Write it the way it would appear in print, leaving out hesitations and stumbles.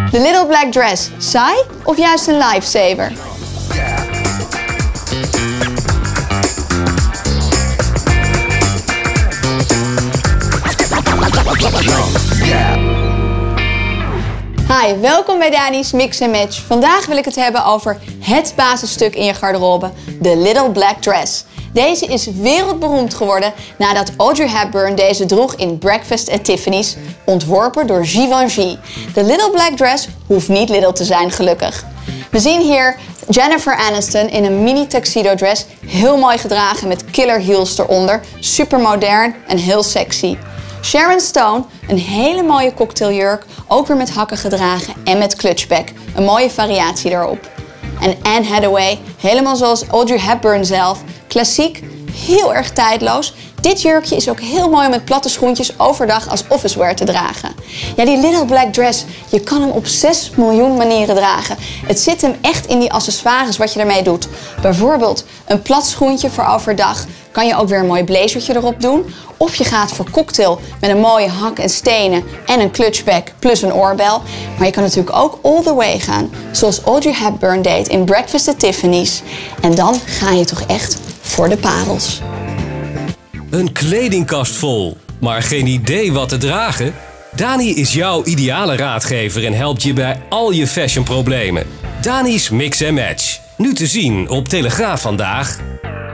De Little Black Dress, saai of juist een lifesaver? Hi, welkom bij Dani's Mix and Match. Vandaag wil ik het hebben over het basisstuk in je garderobe, de Little Black Dress. Deze is wereldberoemd geworden nadat Audrey Hepburn deze droeg in Breakfast at Tiffany's, ontworpen door Givenchy. De Little Black Dress hoeft niet little te zijn, gelukkig. We zien hier Jennifer Aniston in een mini tuxedo dress, heel mooi gedragen met killer heels eronder, super modern en heel sexy. Sharon Stone, een hele mooie cocktailjurk, ook weer met hakken gedragen en met clutchback, een mooie variatie daarop. En Anne Hathaway, helemaal zoals Audrey Hepburn zelf, klassiek, heel erg tijdloos. Dit jurkje is ook heel mooi om met platte schoentjes overdag als officewear te dragen. Ja, die Little Black Dress, je kan hem op 6 miljoen manieren dragen. Het zit hem echt in die accessoires wat je ermee doet. Bijvoorbeeld een plat schoentje voor overdag. Kan je ook weer een mooi blazertje erop doen. Of je gaat voor cocktail met een mooie hak en stenen en een clutchback plus een oorbel. Maar je kan natuurlijk ook all the way gaan, zoals Audrey Hepburn deed in Breakfast at Tiffany's. En dan ga je toch echt voor de parels. Een kledingkast vol, maar geen idee wat te dragen? Dani is jouw ideale raadgever en helpt je bij al je fashionproblemen. Dani's Mix and Match. Nu te zien op Telegraaf vandaag.